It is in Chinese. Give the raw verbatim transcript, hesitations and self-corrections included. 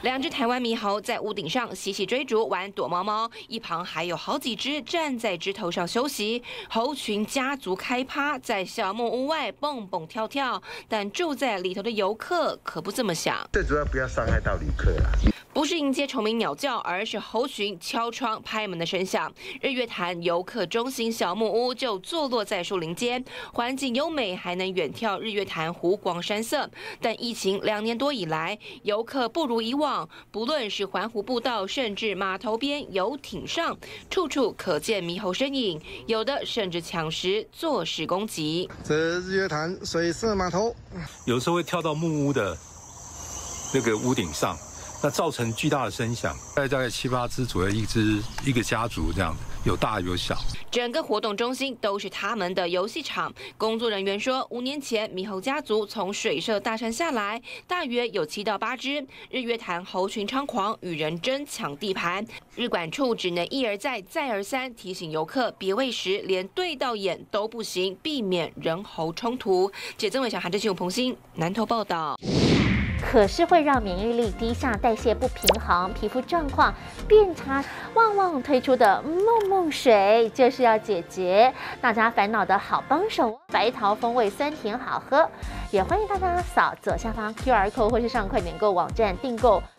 两只台湾猕猴在屋顶上嬉戏追逐，玩躲猫猫，一旁还有好几只站在枝头上休息。猴群家族开趴，在小木屋外蹦蹦跳跳，但住在里头的游客可不这么想。 最主要不要伤害到旅客啦。 不是迎接虫鸣鸟叫，而是猴群敲窗拍门的声响。日月潭游客中心小木屋就坐落在树林间，环境优美，还能远眺日月潭湖光山色。但疫情两年多以来，游客不如以往，不论是环湖步道，甚至码头边游艇上，处处可见猕猴身影，有的甚至抢食作势攻击。 这日月潭水色码头， 有时候会跳到木屋的那个屋顶上。 那造成巨大的声响，大概大概七八只左右，一只一个家族这样，有大有小。 整个活动中心都是他们的游戏场。工作人员说，五年前猕猴家族从水社大山下来，大约有七到八只。日月潭猴群猖狂，与人争抢地盘，日管处只能一而再、再而三提醒游客别喂食，连对到眼都不行，避免人猴冲突。记者曾伟翔、韩志新、吴鹏兴南投报道。 可是会让免疫力低下、代谢不平衡、皮肤状况变差。旺旺推出的梦梦水就是要解决大家烦恼的好帮手，白桃风味酸甜好喝。也欢迎大家扫左下方 Q R code 或是上快点购网站订购。